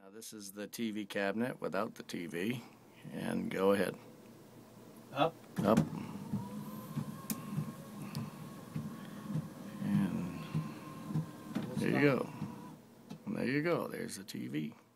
This is the TV cabinet without the TV, and go ahead. Up. Up. And there you go. And there you go. There's the TV.